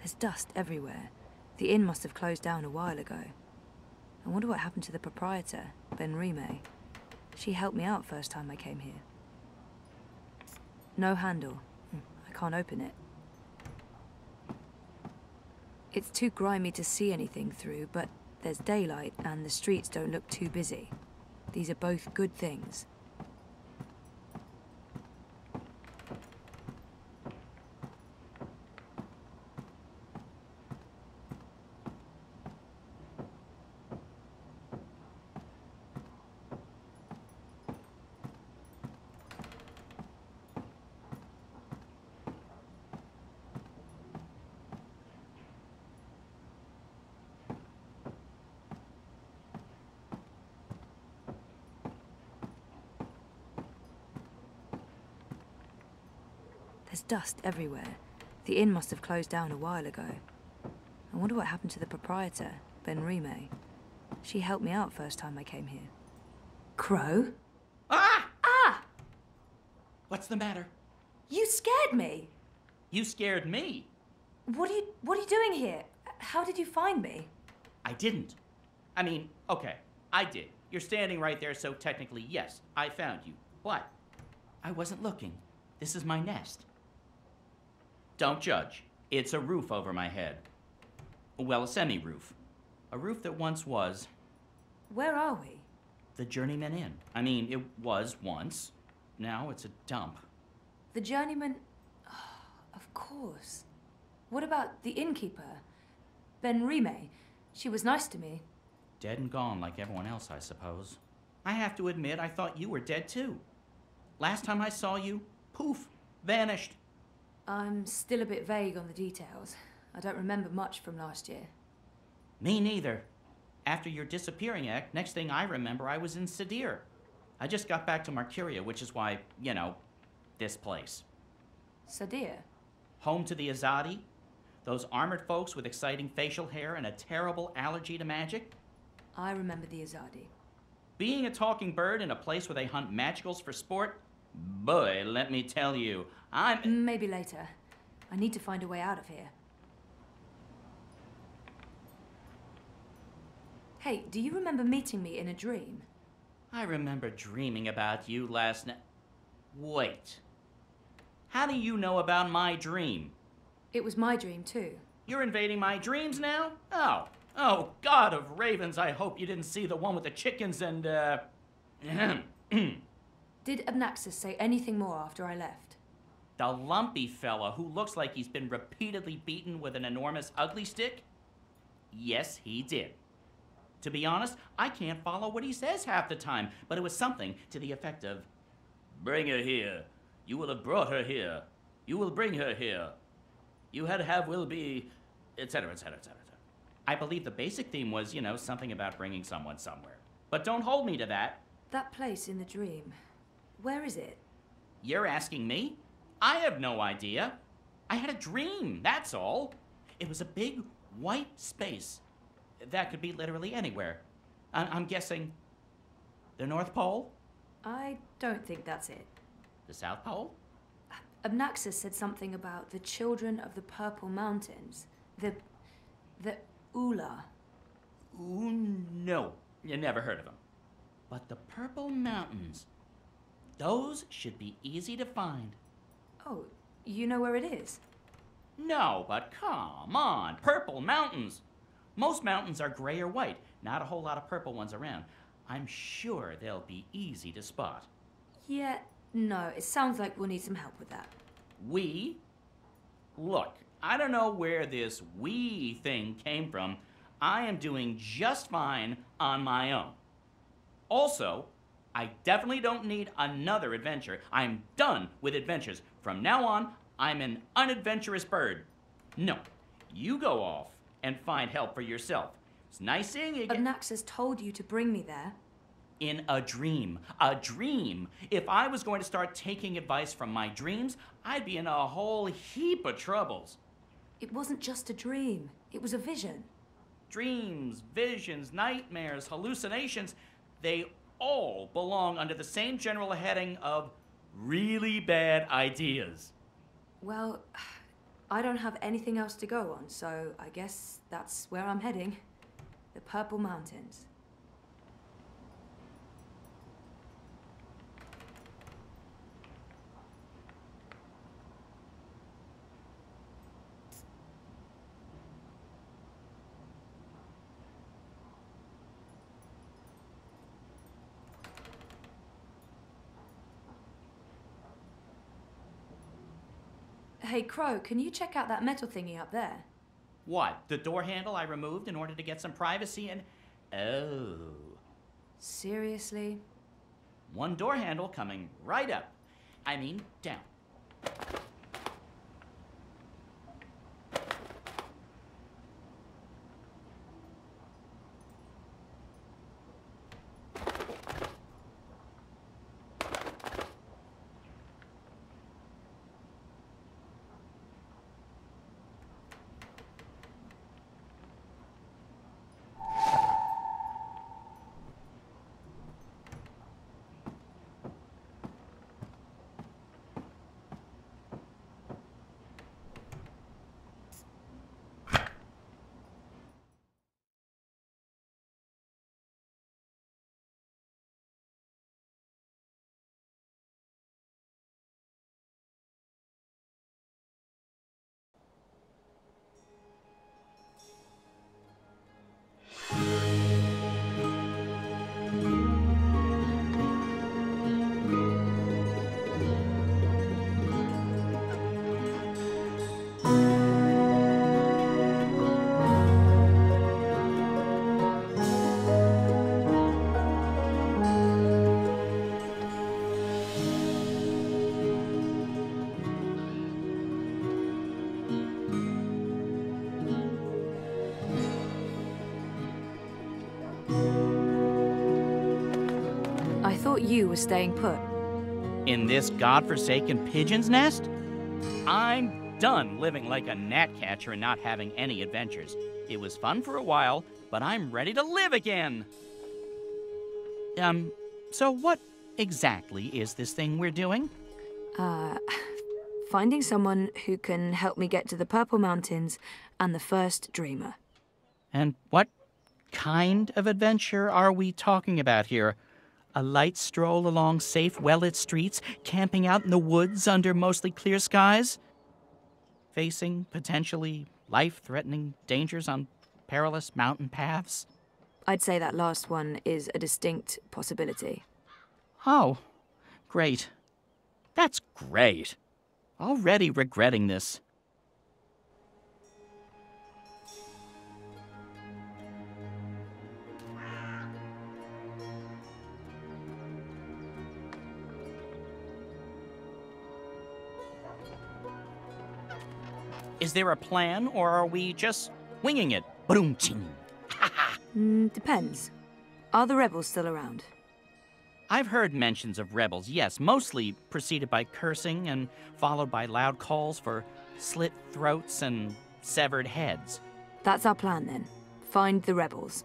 There's dust everywhere. The inn must have closed down a while ago. I wonder what happened to the proprietor, Ben Rime. She helped me out first time I came here. No handle. I can't open it. It's too grimy to see anything through, but there's daylight and the streets don't look too busy. These are both good things. There's dust everywhere. The inn must have closed down a while ago. I wonder what happened to the proprietor, Ben Rime. She helped me out first time I came here. Crow? Ah! Ah! What's the matter? You scared me! You scared me. What are you doing here? How did you find me? I didn't. I mean, okay, I did. You're standing right there, so technically, yes, I found you. But I wasn't looking. This is my nest. Don't judge. It's a roof over my head. Well, a semi-roof. A roof that once was... Where are we? The Journeyman Inn. I mean, it was once. Now it's a dump. The Journeyman... Oh, of course. What about the innkeeper? Ben Rime. She was nice to me. Dead and gone like everyone else, I suppose. I have to admit, I thought you were dead too. Last time I saw you, poof, vanished. I'm still a bit vague on the details. I don't remember much from last year. Me neither. After your disappearing act, next thing I remember, I was in Sadir. I just got back to Marcuria, which is why, you know, this place. Sadir? Home to the Azadi, those armored folks with exciting facial hair and a terrible allergy to magic. I remember the Azadi. Being a talking bird in a place where they hunt magicals for sport, boy, let me tell you, Maybe later. I need to find a way out of here. Hey, do you remember meeting me in a dream? I remember dreaming about you last night. Wait. How do you know about my dream? It was my dream, too. You're invading my dreams now? Oh, God of ravens, I hope you didn't see the one with the chickens and, Did Abnaxis say anything more after I left? The lumpy fella who looks like he's been repeatedly beaten with an enormous ugly stick? Yes, he did. To be honest, I can't follow what he says half the time, but it was something to the effect of, "Bring her here. You will have brought her here. You will bring her here. You had have will be," etc., etc., etc. I believe the basic theme was, you know, something about bringing someone somewhere. But don't hold me to that. That place in the dream. Where is it? You're asking me? I have no idea. I had a dream, that's all. It was a big white space. That could be literally anywhere. I'm guessing the North Pole? I don't think that's it. The South Pole? Abnaxis said something about the children of the Purple Mountains. The Ula. Ooh, no. You never heard of them. But the Purple Mountains, those should be easy to find. Oh, you know where it is? No, but come on, Purple Mountains. Most mountains are gray or white, not a whole lot of purple ones around. I'm sure they'll be easy to spot. Yeah, no, it sounds like we'll need some help with that. We? Look, I don't know where this we thing came from. I am doing just fine on my own. Also, I definitely don't need another adventure. I'm done with adventures. From now on, I'm an unadventurous bird. No, you go off and find help for yourself. It's nice seeing you again. Abnaxis told you to bring me there. In a dream. A dream. If I was going to start taking advice from my dreams, I'd be in a whole heap of troubles. It wasn't just a dream. It was a vision. Dreams, visions, nightmares, hallucinations, they all belong under the same general heading of really bad ideas. Well, I don't have anything else to go on, so I guess that's where I'm heading. The Purple Mountains. Hey, Crow, can you check out that metal thingy up there? What? The door handle I removed in order to get some privacy and... Oh. Seriously? One door handle coming right up. I mean, down. I thought you were staying put. In this godforsaken pigeon's nest? I'm done living like a gnatcatcher and not having any adventures. It was fun for a while, but I'm ready to live again. So what exactly is this thing we're doing? Finding someone who can help me get to the Purple Mountains and the first dreamer. And what kind of adventure are we talking about here? A light stroll along safe, well-lit streets, camping out in the woods under mostly clear skies? Facing potentially life-threatening dangers on perilous mountain paths? I'd say that last one is a distinct possibility. Oh, great. That's great. Already regretting this. Is there a plan, or are we just winging it? Boom-ching. Depends. Are the rebels still around? I've heard mentions of rebels, yes, mostly preceded by cursing and followed by loud calls for slit throats and severed heads. That's our plan then. Find the rebels.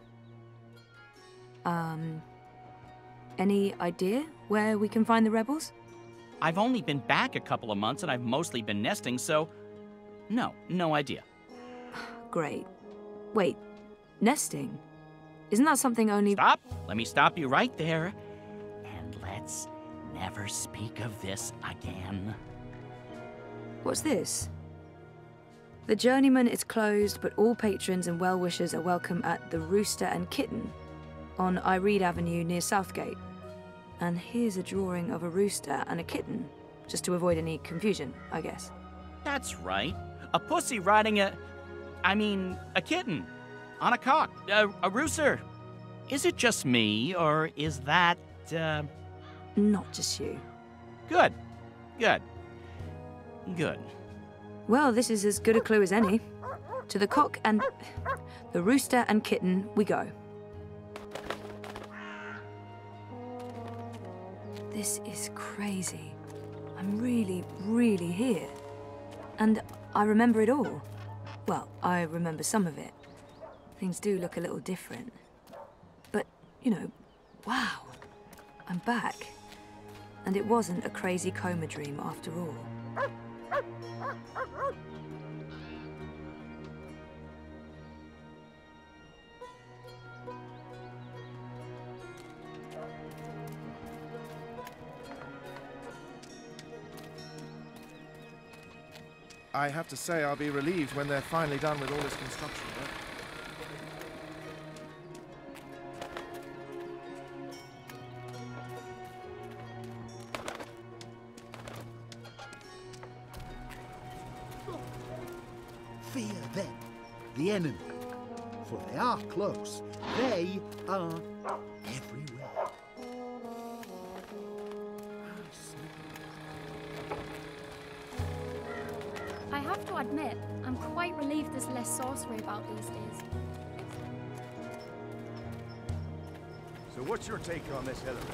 Any idea where we can find the rebels? I've only been back a couple of months and I've mostly been nesting, so no idea. Great. Wait, nesting? Isn't that something only— Stop! Let me stop you right there. And let's never speak of this again. What's this? The Journeyman is closed, but all patrons and well-wishers are welcome at the Rooster and Kitten on Iread Avenue near Southgate. And here's a drawing of a rooster and a kitten, just to avoid any confusion, I guess. That's right. A pussy riding a kitten. On a cock. A rooster. Is it just me, or is that, Not just you. Good. Well, this is as good a clue as any. To the cock and the rooster and kitten we go. This is crazy. I'm really here. And I remember it all. Well, I remember some of it. Things do look a little different. But, wow. I'm back. And it wasn't a crazy coma dream after all. I have to say I'll be relieved when they're finally done with all this construction work. Fear them, the enemy, for they are close. They are everywhere. I have to admit, I'm quite relieved there's less sorcery about these days. So what's your take on this, Hillary?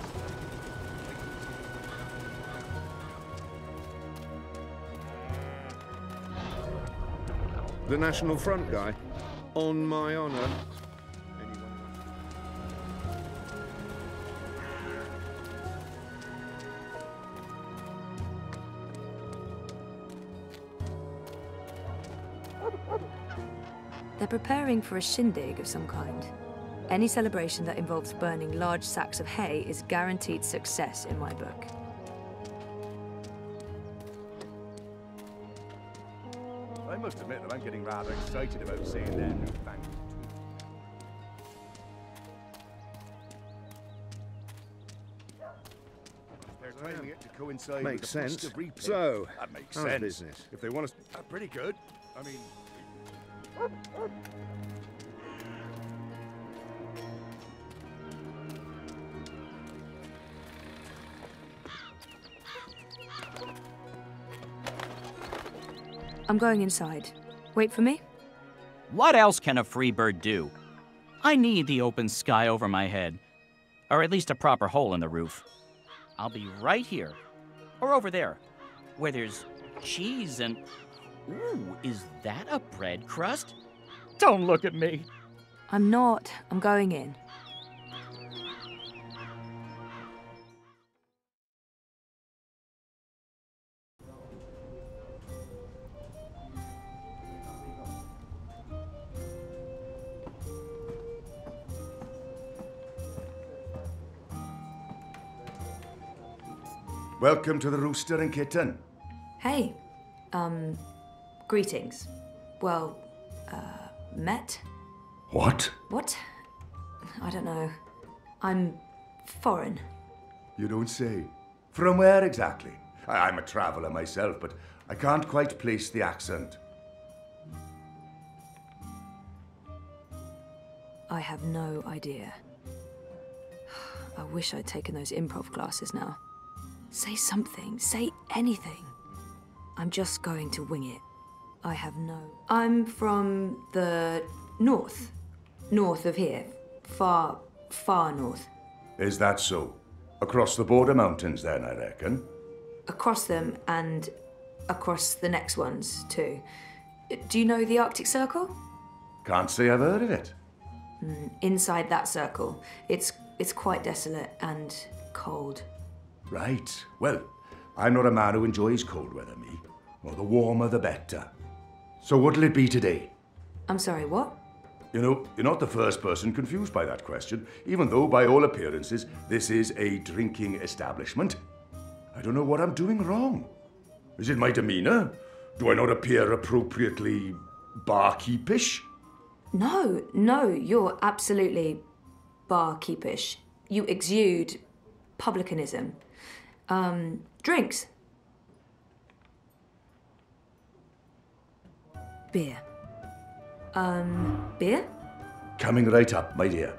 The National Front guy? On my honour. They're preparing for a shindig of some kind. Any celebration that involves burning large sacks of hay is guaranteed success in my book. I must admit that I'm getting rather excited about seeing their newfangled They're timing it to coincide Makes with the sense. Feast of Reaping. So, that makes how's sense. business? If they want us, pretty good. I mean, I'm going inside. Wait for me? What else can a free bird do? I need the open sky over my head, or at least a proper hole in the roof. I'll be right here, or over there, where there's cheese and... Ooh, is that a bread crust? Don't look at me. I'm not. I'm going in. welcome to the Rooster and Kitten. Hey. Greetings. Well, met? What? What? I don't know. I'm foreign. You don't say. From where exactly? I'm a traveller myself, but I can't quite place the accent. I have no idea. I wish I'd taken those improv classes now. Say something. Say anything. I'm just going to wing it. I have no... I'm from the north. North of here. Far, far north. Is that so? Across the border mountains then, I reckon? Across them and across the next ones, too. Do you know the Arctic Circle? Can't say I've heard of it. Inside that circle, it's quite desolate and cold. Right. Well, I'm not a man who enjoys cold weather, me. Well, the warmer the better. So what'll it be today? I'm sorry, what? You know, you're not the first person confused by that question, even though, by all appearances, this is a drinking establishment. I don't know what I'm doing wrong. Is it my demeanour? Do I not appear appropriately barkeepish? No, you're absolutely barkeepish. You exude publicanism. Drinks. Beer. Beer? Coming right up, my dear.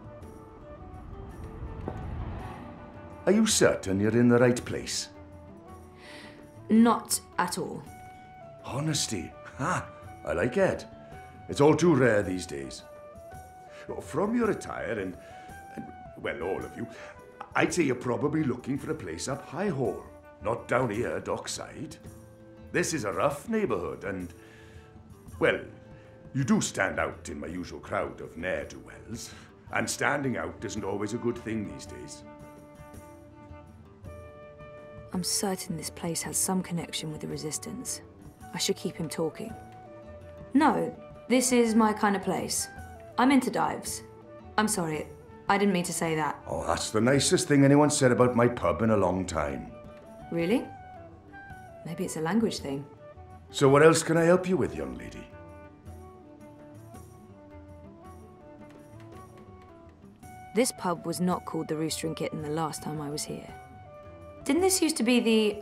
Are you certain you're in the right place? Not at all. Honesty. Ha! I like it. It's all too rare these days. From your attire and, well, all of you, I'd say you're probably looking for a place up High Hall, not down here, dockside. This is a rough neighbourhood and, well, you do stand out in my usual crowd of ne'er-do-wells. And standing out isn't always a good thing these days. I'm certain this place has some connection with the Resistance. I should keep him talking. No, this is my kind of place. I'm into dives. I'm sorry, I didn't mean to say that. Oh, that's the nicest thing anyone said about my pub in a long time. Really? Maybe it's a language thing. So what else can I help you with, young lady? This pub was not called the Rooster and Kitten the last time I was here. Didn't this used to be the...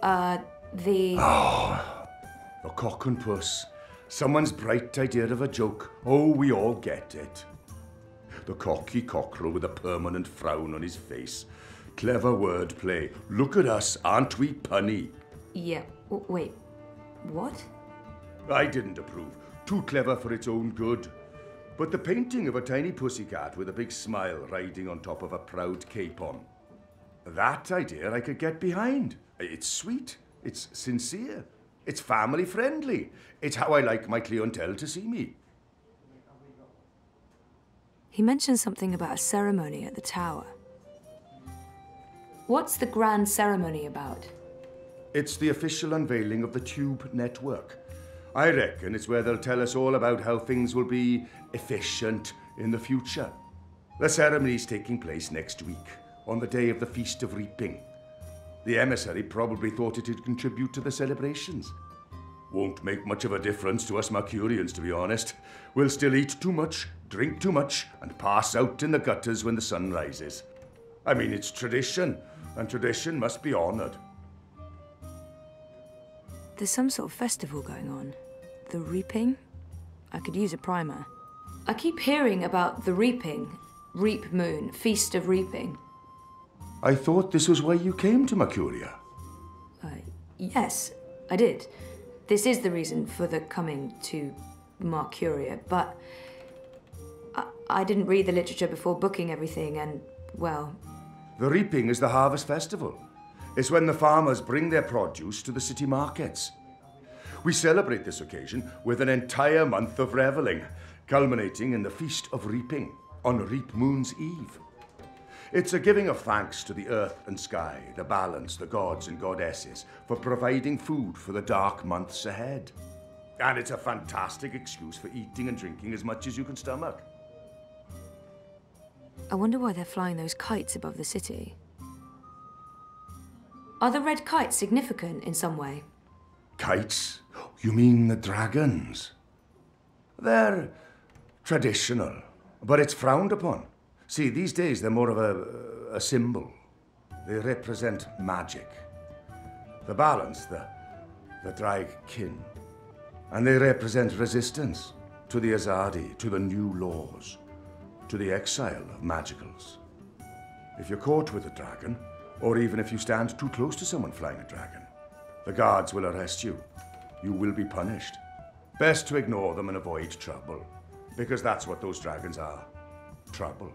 A cock and puss. Someone's bright idea of a joke. Oh, we all get it. The cocky cockerel with a permanent frown on his face. Clever wordplay. Look at us, aren't we punny? Yeah, wait, what? I didn't approve. Too clever for its own good. But the painting of a tiny pussycat with a big smile riding on top of a proud capon. That idea I could get behind. It's sweet. It's sincere. It's family friendly. It's how I like my clientele to see me. He mentioned something about a ceremony at the tower. What's the grand ceremony about? It's the official unveiling of the Tube network. I reckon it's where they'll tell us all about how things will be efficient in the future. The ceremony's taking place next week, on the day of the Feast of Reaping. The emissary probably thought it'd contribute to the celebrations. Won't make much of a difference to us Mercurians, to be honest. We'll still eat too much, drink too much, and pass out in the gutters when the sun rises. I mean, it's tradition, and tradition must be honoured. There's some sort of festival going on. The Reaping? I could use a primer. I keep hearing about the Reaping. Reap Moon, Feast of Reaping. I thought this was why you came to Mercuria. Yes, I did. This is the reason for the coming to Mercuria, but I didn't read the literature before booking everything and, well... The Reaping is the harvest festival. It's when the farmers bring their produce to the city markets. We celebrate this occasion with an entire month of revelling, culminating in the Feast of Reaping on Reap Moon's Eve. It's a giving of thanks to the earth and sky, the balance, the gods and goddesses, for providing food for the dark months ahead. And it's a fantastic excuse for eating and drinking as much as you can stomach. I wonder why they're flying those kites above the city. Are the red kites significant in some way? Kites? You mean the dragons? They're traditional, but it's frowned upon. See, these days they're more of a symbol. They represent magic. The balance, the Draig kin. And they represent resistance to the Azadi, to the new laws, to the exile of magicals. If you're caught with a dragon, or even if you stand too close to someone flying a dragon, the guards will arrest you. You will be punished. Best to ignore them and avoid trouble, because that's what those dragons are. Trouble.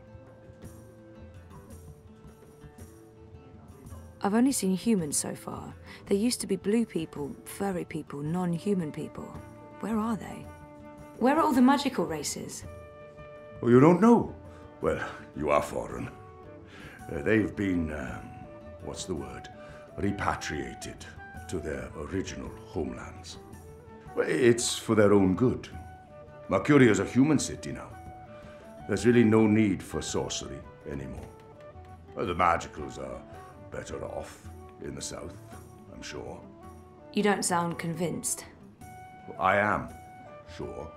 I've only seen humans so far. There used to be blue people, furry people, non-human people. Where are they? Where are all the magical races? Oh, you don't know? Well, you are foreign. They've been, what's the word? Repatriated to their original homelands. Well, it's for their own good. Mercuria's a human city now. There's really no need for sorcery anymore. The magicals are better off in the south, I'm sure. You don't sound convinced. I am, sure.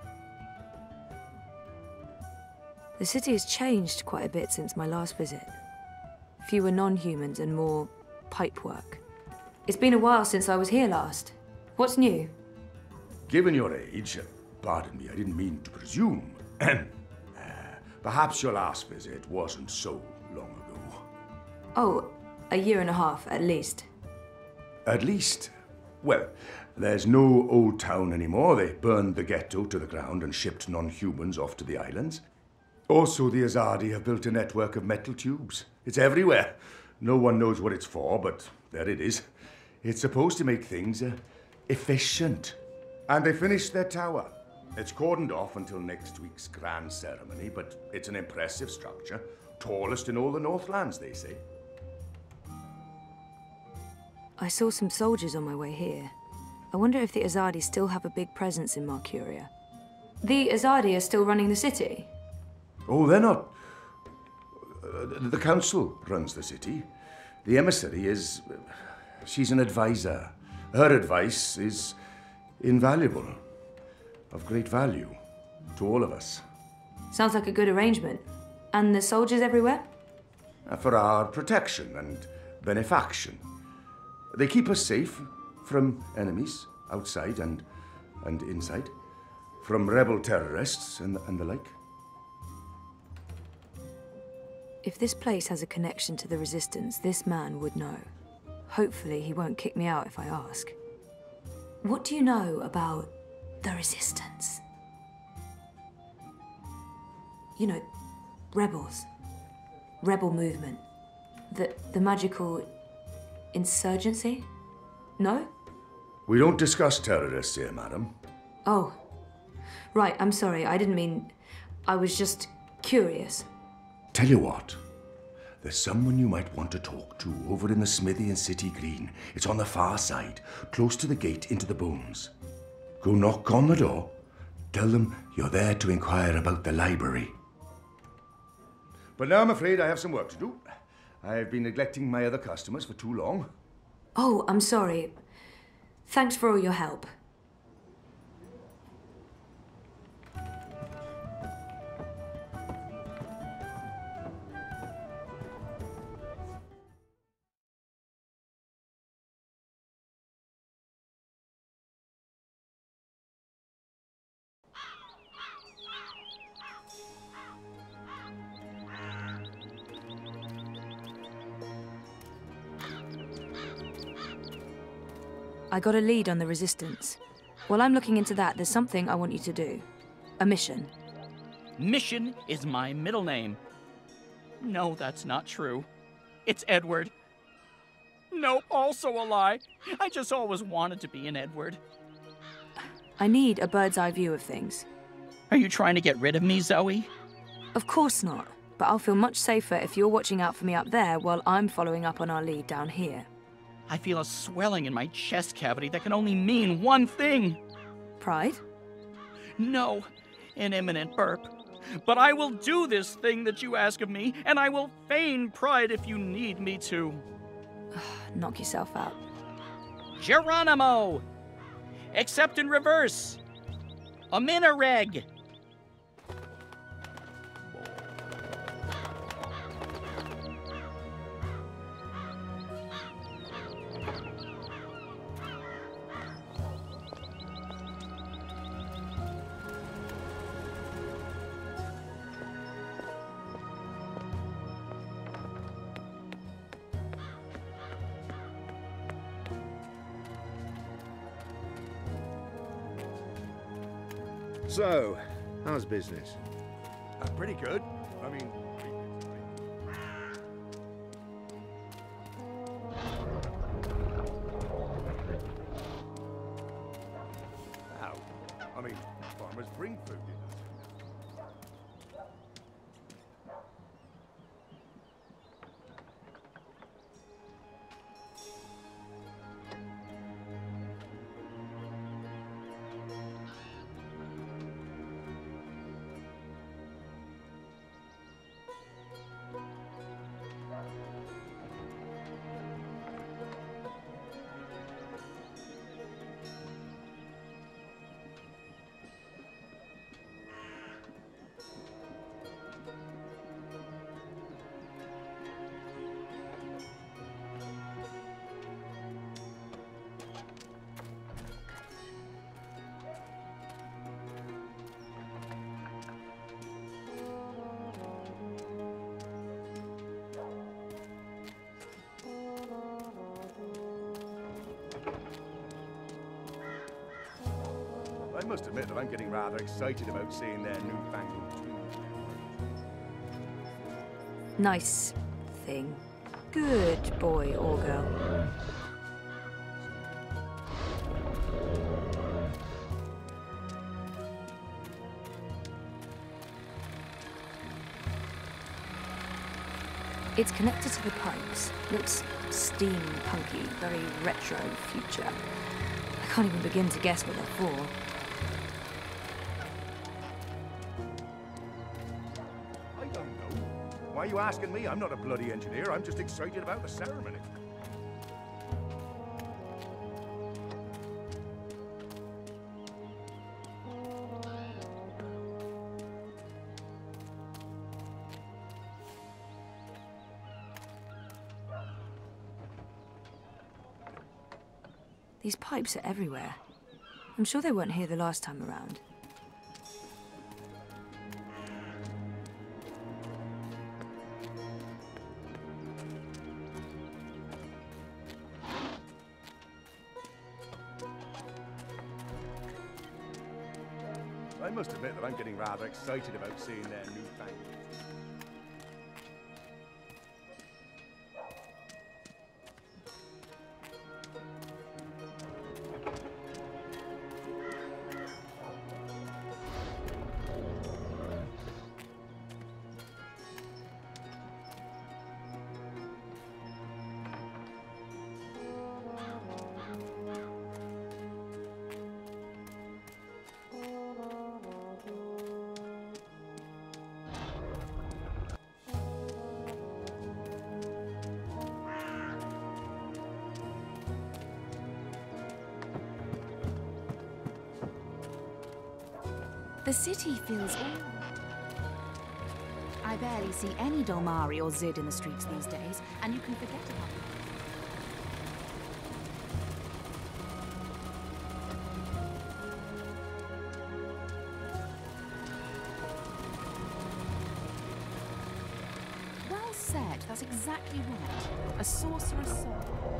The city has changed quite a bit since my last visit. Fewer non-humans and more pipework. It's been a while since I was here last. What's new? Given your age, pardon me, I didn't mean to presume, perhaps your last visit wasn't so long ago. Oh, a year and a half, at least. At least? Well, there's no old town anymore. They burned the ghetto to the ground and shipped non-humans off to the islands. Also, the Azadi have built a network of metal tubes. It's everywhere. No one knows what it's for, but there it is. It's supposed to make things efficient. And they finished their tower. It's cordoned off until next week's grand ceremony, but it's an impressive structure. Tallest in all the Northlands, they say. I saw some soldiers on my way here. I wonder if the Azadi still have a big presence in Mercuria. The Azadi are still running the city? Oh, they're not. The council runs the city. The emissary is... she's an advisor. Her advice is invaluable, of great value to all of us. Sounds like a good arrangement. And the soldiers everywhere? For our protection and benefaction. They keep us safe from enemies outside and inside, from rebel terrorists and the like. If this place has a connection to the Resistance, this man would know. Hopefully he won't kick me out if I ask. What do you know about the Resistance? You know, rebels. Rebel movement. The magical insurgency? No? We don't discuss terrorists here, madam. Oh. Right, I'm sorry. I didn't mean... I was just curious. Tell you what. There's someone you might want to talk to over in the smithy in City Green. It's on the far side, close to the gate into the Bones. Go knock on the door. Tell them you're there to inquire about the library. But now I'm afraid I have some work to do. I've been neglecting my other customers for too long. Oh, I'm sorry. Thanks for all your help. I got a lead on the Resistance. While I'm looking into that, there's something I want you to do. A mission. Mission is my middle name. No, that's not true. It's Edward. Nope, also a lie. I just always wanted to be an Edward. I need a bird's eye view of things. Are you trying to get rid of me, Zoe? Of course not. But I'll feel much safer if you're watching out for me up there while I'm following up on our lead down here. I feel a swelling in my chest cavity that can only mean one thing. Pride? No, an imminent burp. But I will do this thing that you ask of me, and I will feign pride if you need me to. Knock yourself out. Geronimo! Except in reverse. Aminareg. So, how's business? Pretty good. I mean... How? I mean, farmers bring food in. I must admit that I'm getting rather excited about seeing their newfangled tools. Nice thing. Good boy or girl. It's connected to the pipes. Looks steampunky, very retro future. I can't even begin to guess what they're for. I don't know. Why are you asking me? I'm not a bloody engineer. I'm just excited about the ceremony. These pipes are everywhere. I'm sure they weren't here the last time around. I must admit that I'm getting rather excited about seeing their newfangled. The city feels I barely see any Dolmari or Zid in the streets these days, and you can forget about them. Well said, that's exactly right. A sorcerer's soul.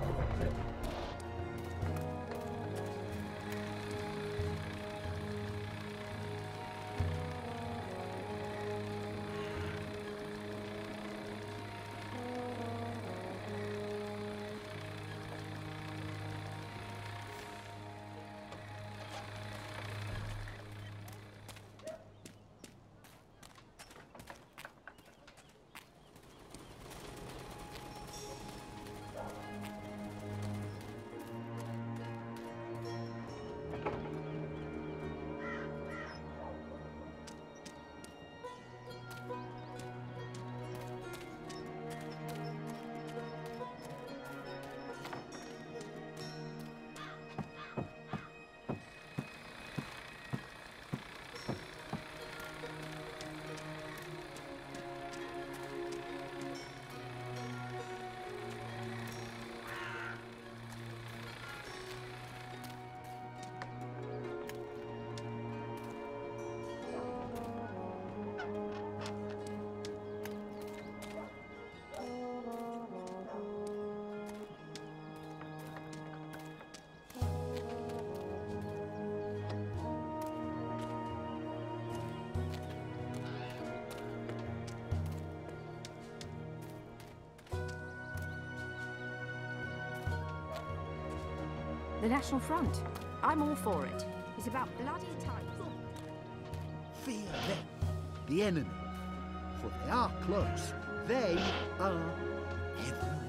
The National Front. I'm all for it. It's about bloody times. Fear them, the enemy, for they are close. They are everywhere.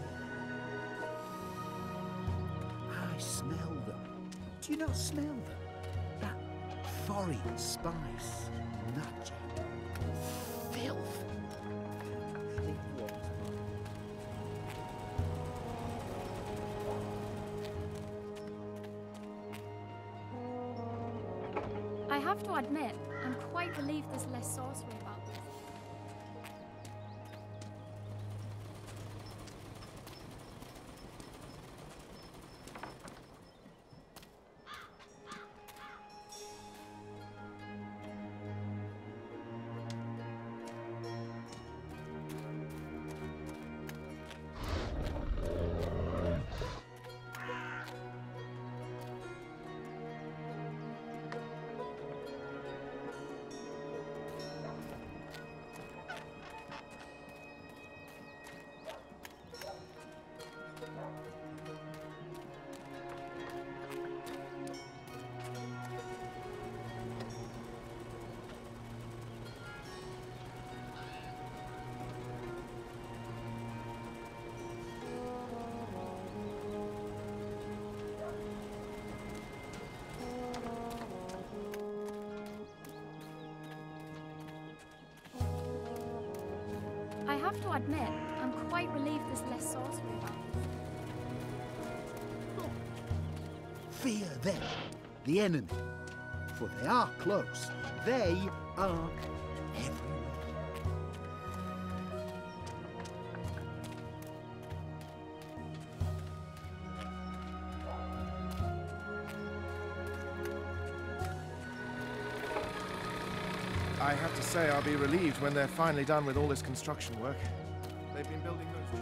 I smell them. Do you not smell them? That foreign spice, magic, filth. I have to admit, I'm quite relieved there's less sorcery about this. I have to admit, I'm quite relieved there's less sorcery about this. Fear them, the enemy, for they are close. They are everywhere. have to say I'll be relieved when they're finally done with all this construction work. They've been building those...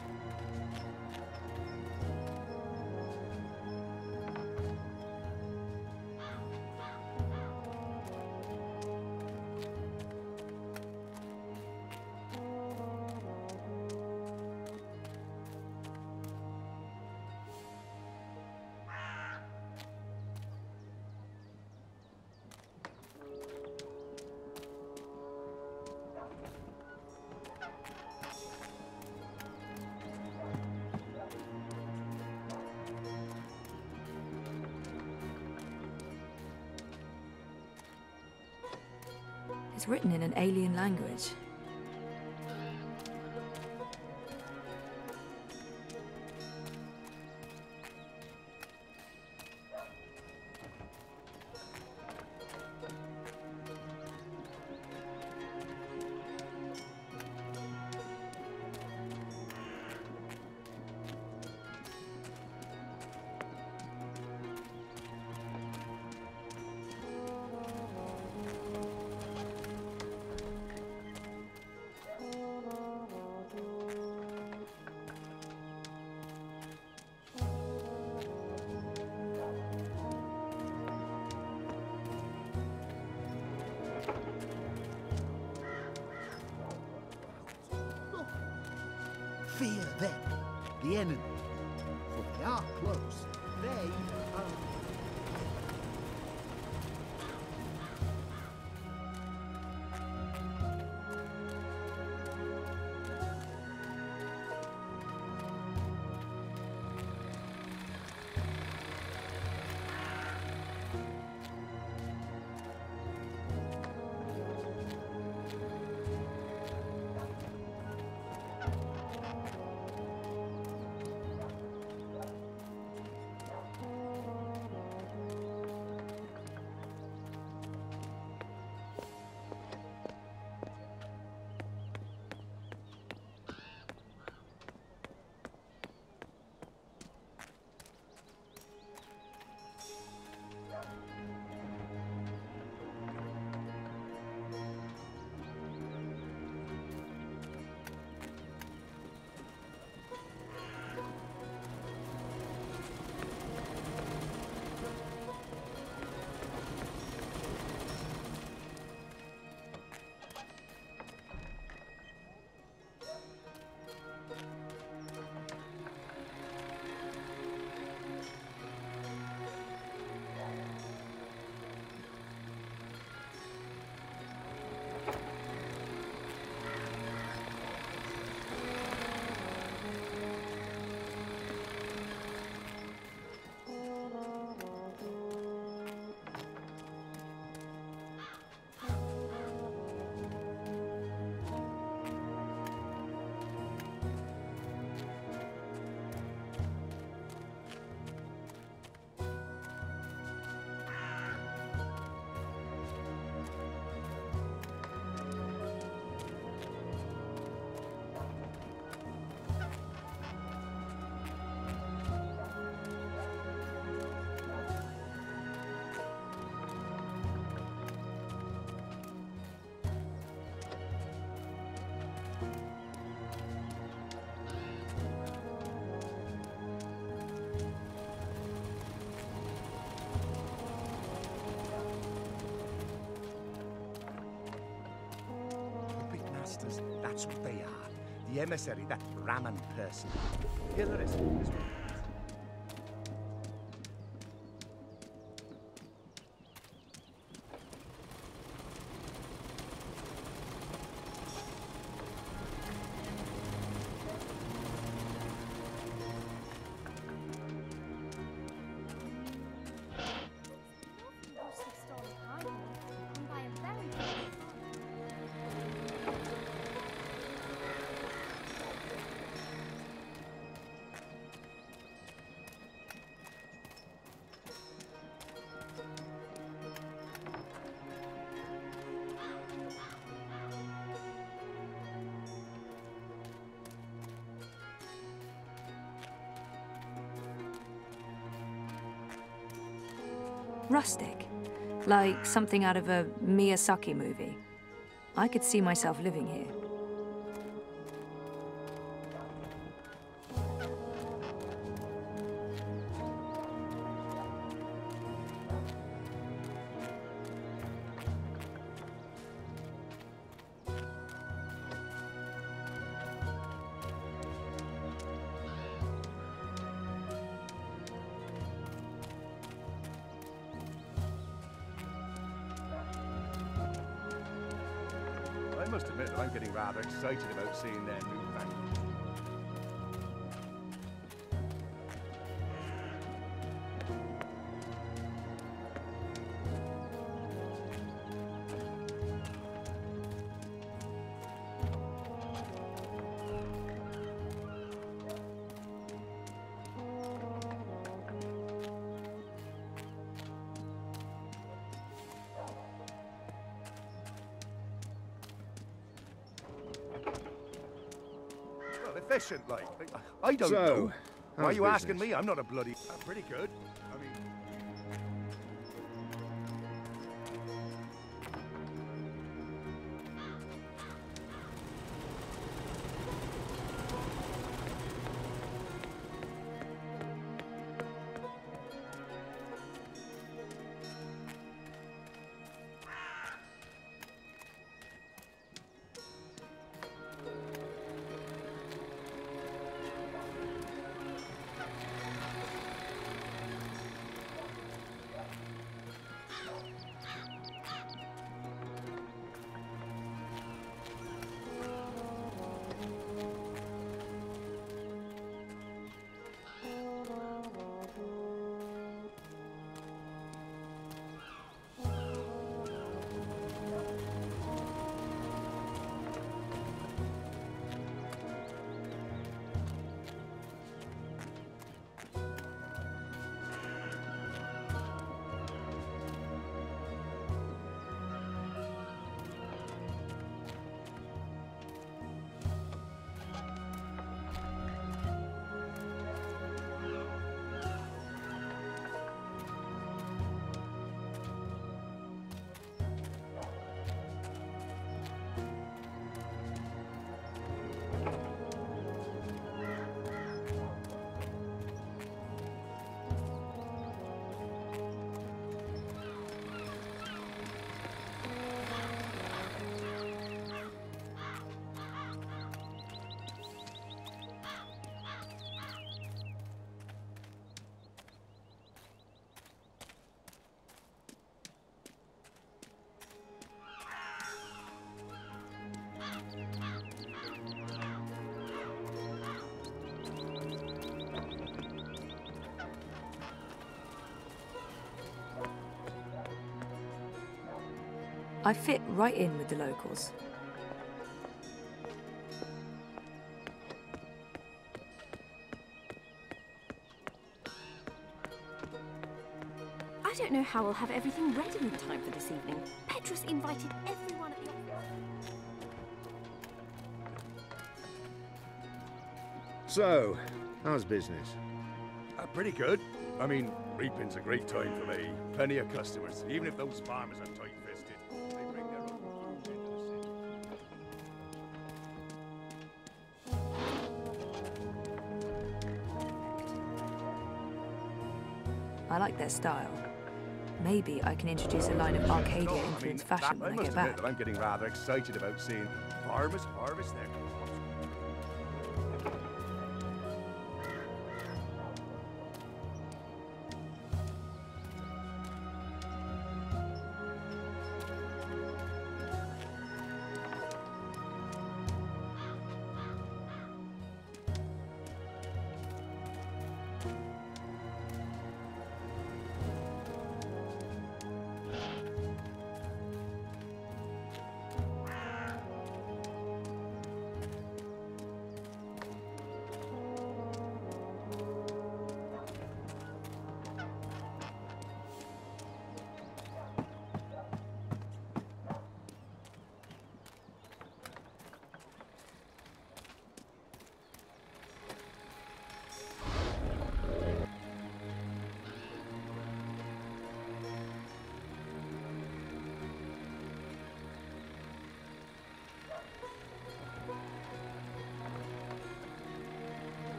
It's written in an alien language. Fear them, the enemy, for they are close. They are... That's what they are. The emissary, that Raman person. Here there is. This one. Rustic, like something out of a Miyazaki movie. I could see myself living here. I must admit that I'm getting rather excited about seeing their new factory. Efficient, like. I don't know. Why are you asking me? I'm not a bloody... I'm pretty good. I mean... I fit right in with the locals. I don't know how we'll have everything ready in time for this evening. Petrus invited everyone at the office. So, how's business? Pretty good. I mean, reaping's a great time for me. Plenty of customers. Even if those farmers are tight-fisted, they bring their own food into the city. I like their style. Maybe I can introduce a line of Arcadia-influenced fashion when I get I back. must admit that I'm getting rather excited about seeing farmers harvest their crops.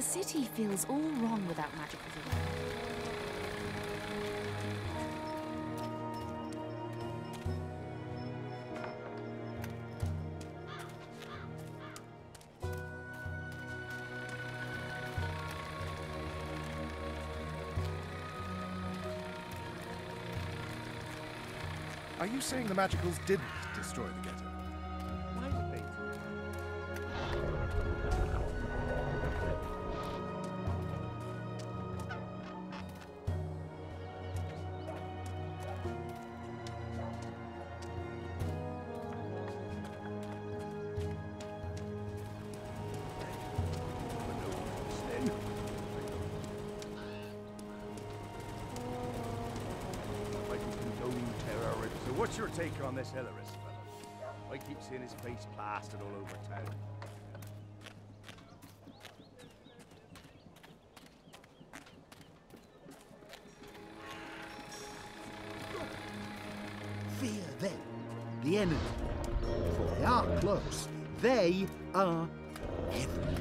city feels all wrong without magicals around. Are you saying the Magicals didn't destroy the ghetto? Why would they? Like you condone terror. So what's your take on this Hilarious fella? I keep seeing his face plastered all over town. Fear them, the enemy, for they are close. They are everywhere.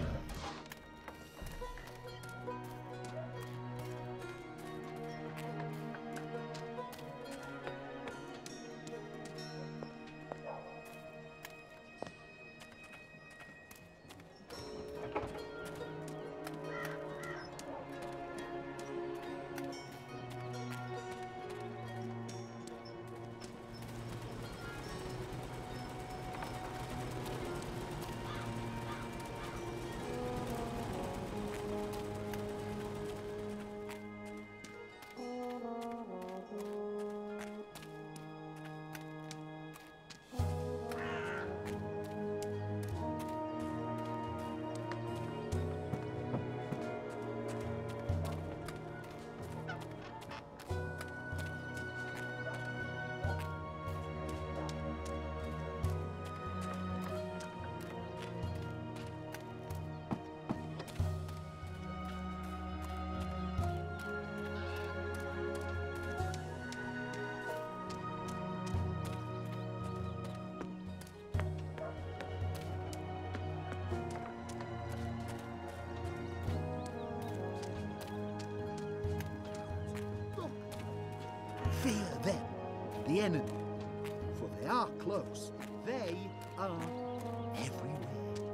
Fear them, the enemy, for they are close. They are everywhere.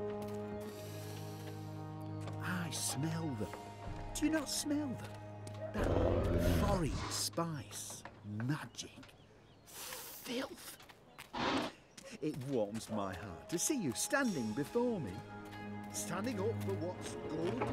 I smell them. Do you not smell them? That foreign spice, magic, filth. It warms my heart to see you standing before me, standing up for what's good.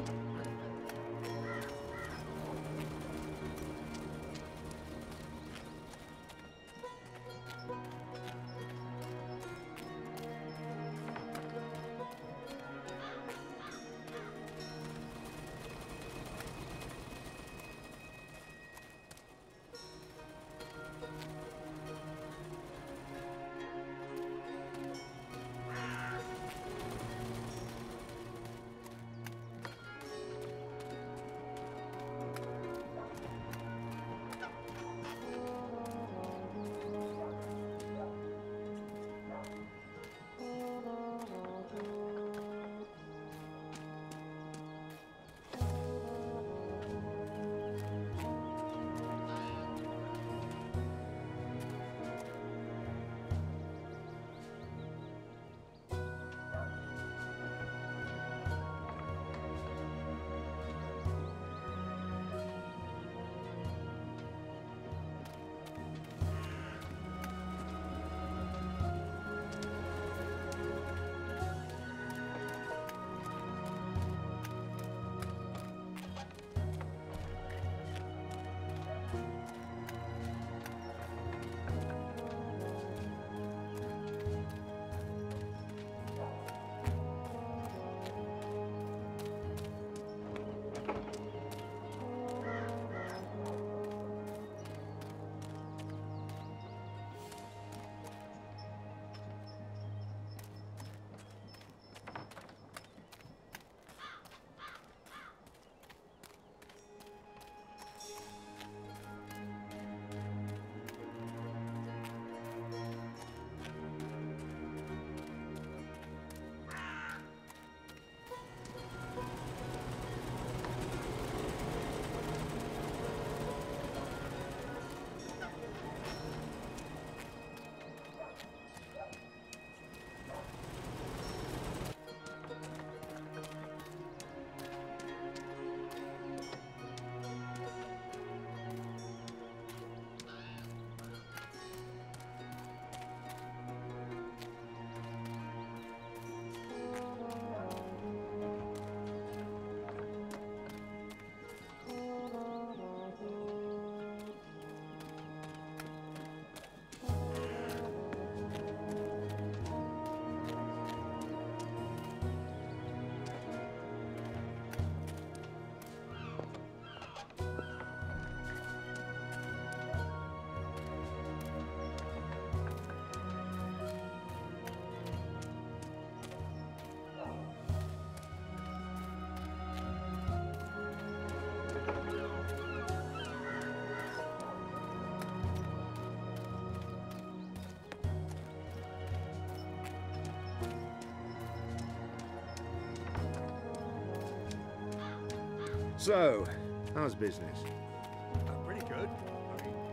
So, how's business? Pretty good. I mean,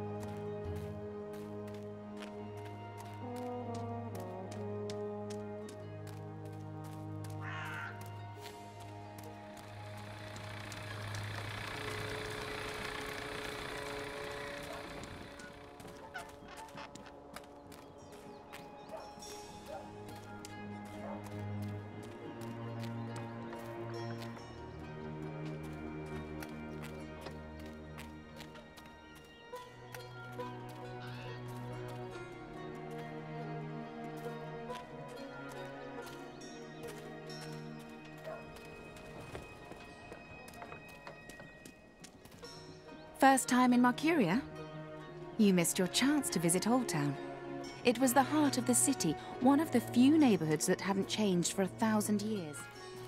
First time in Marcuria? You missed your chance to visit Old Town. It was the heart of the city, one of the few neighborhoods that haven't changed for 1,000 years.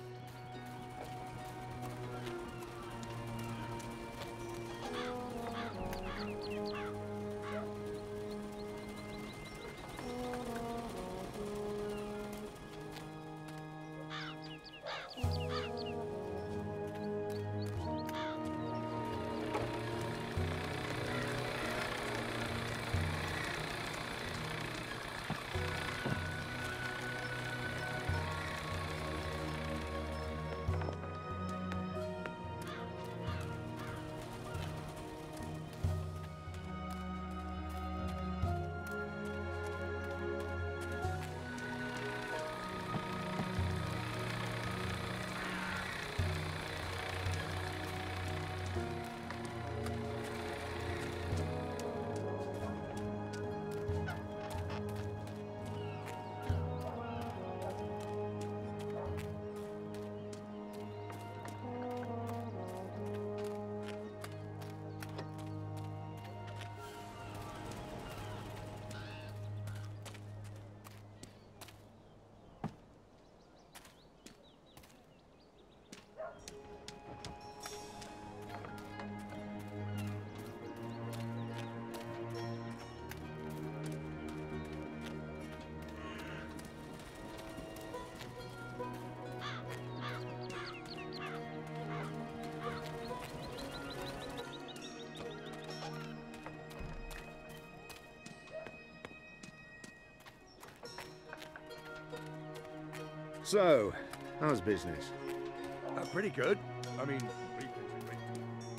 So, how's business? pretty good. I mean, Reaping's a great...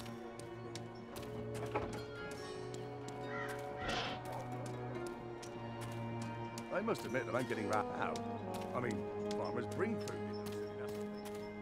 I must admit that I'm getting wrapped out. I mean, farmers bring food into the city, that's the thing.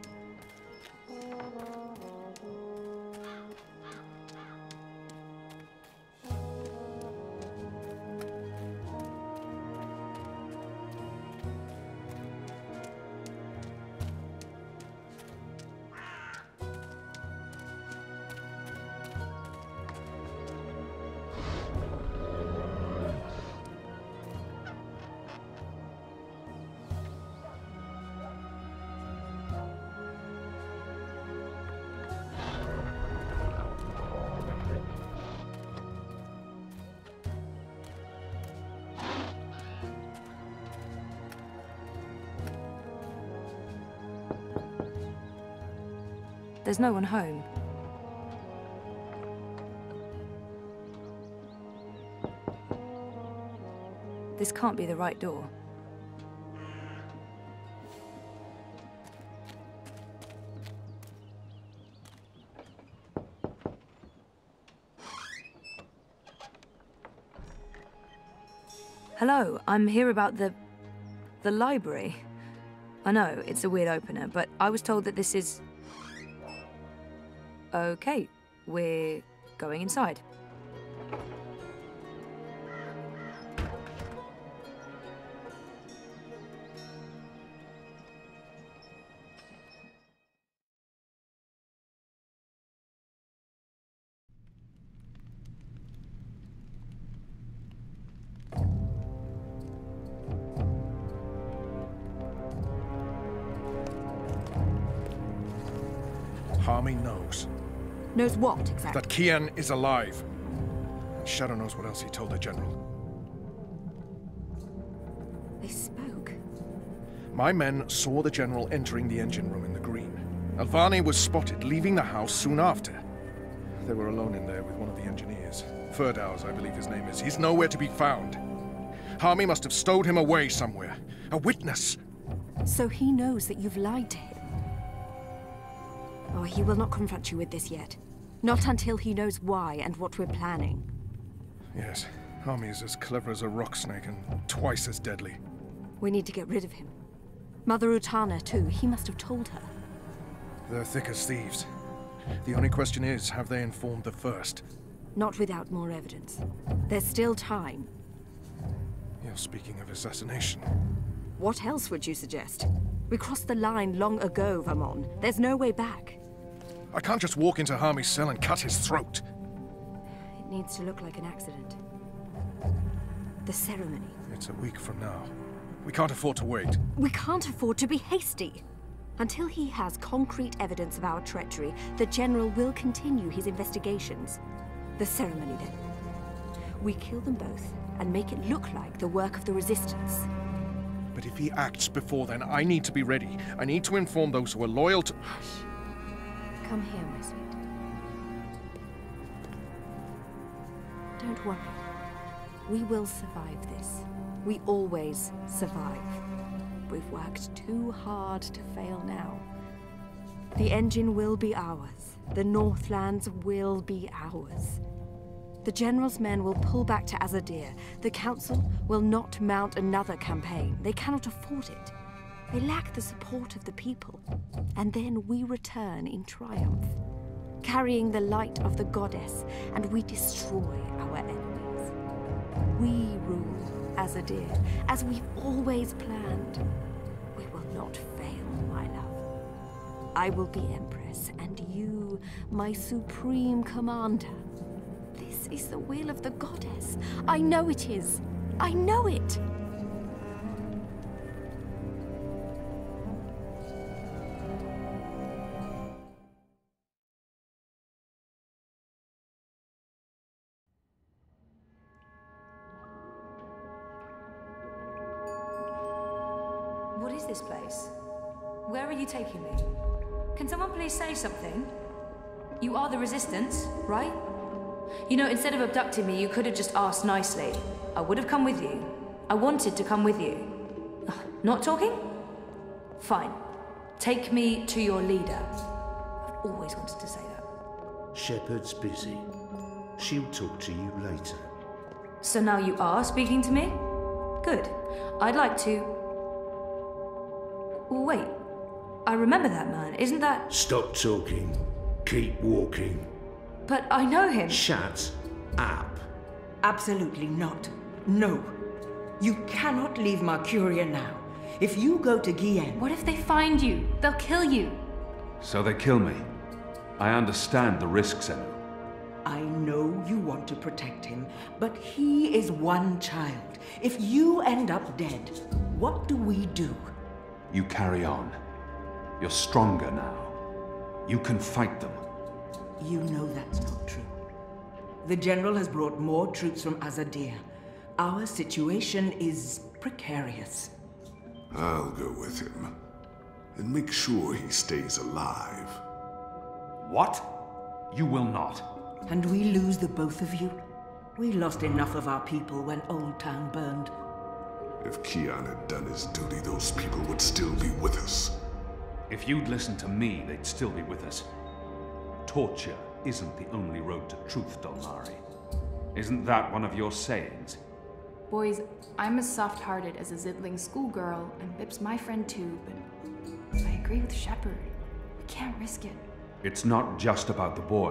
There's no one home. This can't be the right door. Hello, I'm here about the library. I know, it's a weird opener, but I was told that this is... Okay, we're going inside. Harmy knows. Knows what, exactly? That Kian is alive. And Shadow knows what else he told the General. They spoke. My men saw the General entering the engine room in the green. Alvani was spotted leaving the house soon after. They were alone in there with one of the engineers. Ferdow's, I believe his name is. He's nowhere to be found. Harmy must have stowed him away somewhere. A witness. So he knows that you've lied to him. Oh, he will not confront you with this yet. Not until he knows why and what we're planning. Yes, Harmy is as clever as a rock snake and twice as deadly. We need to get rid of him. Mother Utana, too. He must have told her. They're thick as thieves. The only question is, have they informed the first? Not without more evidence. There's still time. You're speaking of assassination. What else would you suggest? We crossed the line long ago, Vermon. There's no way back. I can't just walk into Harmy's cell and cut his throat. It needs to look like an accident. The ceremony. It's a week from now. We can't afford to wait. We can't afford to be hasty. Until he has concrete evidence of our treachery, the General will continue his investigations. The ceremony, then. We kill them both and make it look like the work of the Resistance. But if he acts before then, I need to be ready. I need to inform those who are loyal to... Hush. Come here, my sweet. Don't worry. We will survive this. We always survive. We've worked too hard to fail now. The engine will be ours. The Northlands will be ours. The General's men will pull back to Azadir. The Council will not mount another campaign. They cannot afford it. They lack the support of the people. And then we return in triumph, carrying the light of the goddess, and we destroy our enemies. We rule Azadir, as we've always planned. We will not fail, my love. I will be Empress, and you, my supreme commander. This is the will of the goddess. I know it is. I know it. What is this place? Where are you taking me? Can someone please say something? You are the Resistance, right? You know, instead of abducting me, you could have just asked nicely. I would have come with you. I wanted to come with you. Not talking? Fine. Take me to your leader. I've always wanted to say that. Shepard's busy. She'll talk to you later. So now you are speaking to me? Good. I'd like to... Wait. I remember that man. Isn't that... Stop talking. Keep walking. But I know him. Shut up. Absolutely not. No. You cannot leave Marcuria now. If you go to Gien... What if they find you? They'll kill you. So they kill me. I understand the risks, Enu. I know you want to protect him, but he is one child. If you end up dead, what do we do? You carry on. You're stronger now. You can fight them. You know that's not true. The General has brought more troops from Azadir. Our situation is precarious. I'll go with him. And make sure he stays alive. What? You will not. And we lose the both of you? We lost enough of our people when Old Town burned. If Kian had done his duty, those people would still be with us. If you'd listened to me, they'd still be with us. Torture isn't the only road to truth, Dolmari. Isn't that one of your sayings? Boys, I'm as soft-hearted as a Zidling schoolgirl, and Bip's my friend too, but I agree with Shepard. We can't risk it. It's not just about the boy.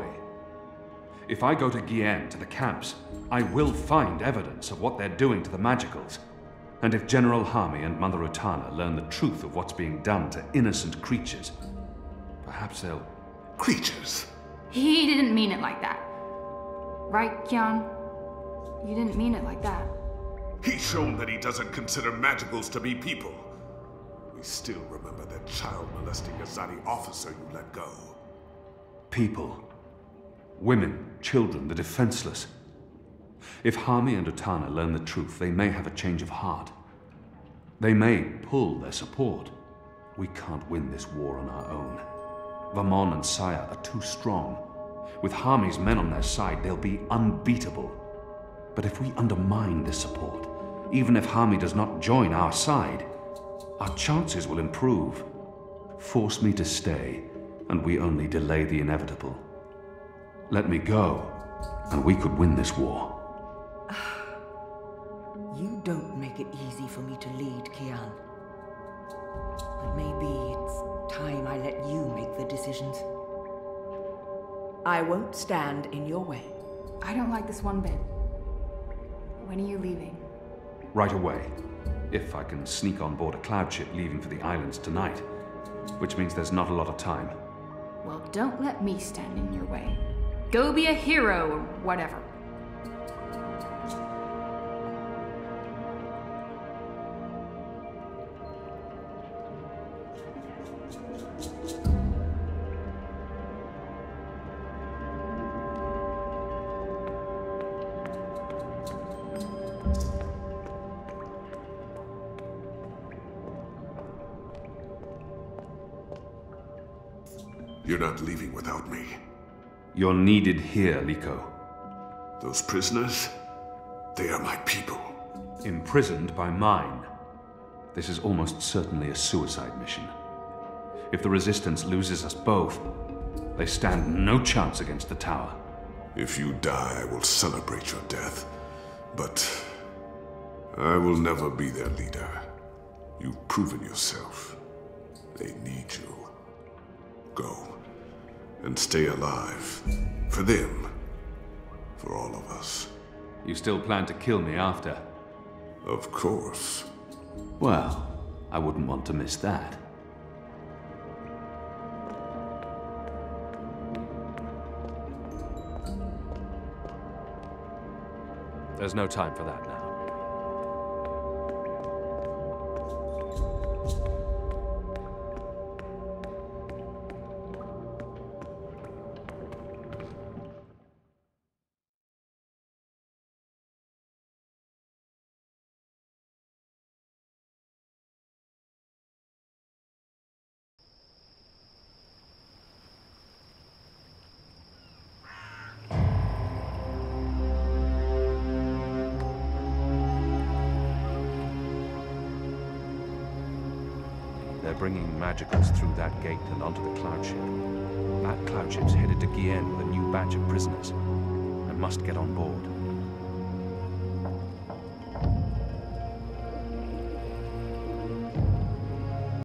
If I go to Gien, to the camps, I will find evidence of what they're doing to the Magicals. And if General Harmy and Mother Utana learn the truth of what's being done to innocent creatures, perhaps they'll... Creatures? He didn't mean it like that. Right, Kian? You didn't mean it like that. He's shown that he doesn't consider Magicals to be people. We still remember that child-molesting Azadi officer you let go. People. Women, children, the defenseless. If Harmy and Utana learn the truth, they may have a change of heart. They may pull their support. We can't win this war on our own. Vamon and Saya are too strong. With Harmy's men on their side, they'll be unbeatable. But if we undermine this support, even if Harmy does not join our side, our chances will improve. Force me to stay, and we only delay the inevitable. Let me go, and we could win this war. You don't make it easy for me to lead, Kian. But maybe it's time I let you make the decisions. I won't stand in your way. I don't like this one bit. When are you leaving? Right away. If I can sneak on board a cloud ship leaving for the islands tonight. Which means there's not a lot of time. Well, don't let me stand in your way. Go be a hero or whatever. You're not leaving without me. You're needed here, Liko. Those prisoners, they are my people. Imprisoned by mine. This is almost certainly a suicide mission. If the Resistance loses us both, they stand no chance against the Tower. If you die, I will celebrate your death. But I will never be their leader. You've proven yourself. They need you. Go. And stay alive. For them. For all of us. You still plan to kill me after? Of course. Well, I wouldn't want to miss that. There's no time for that now. They're bringing magicals through that gate and onto the cloud ship. That cloud ship's headed to Gien with a new batch of prisoners. I must get on board.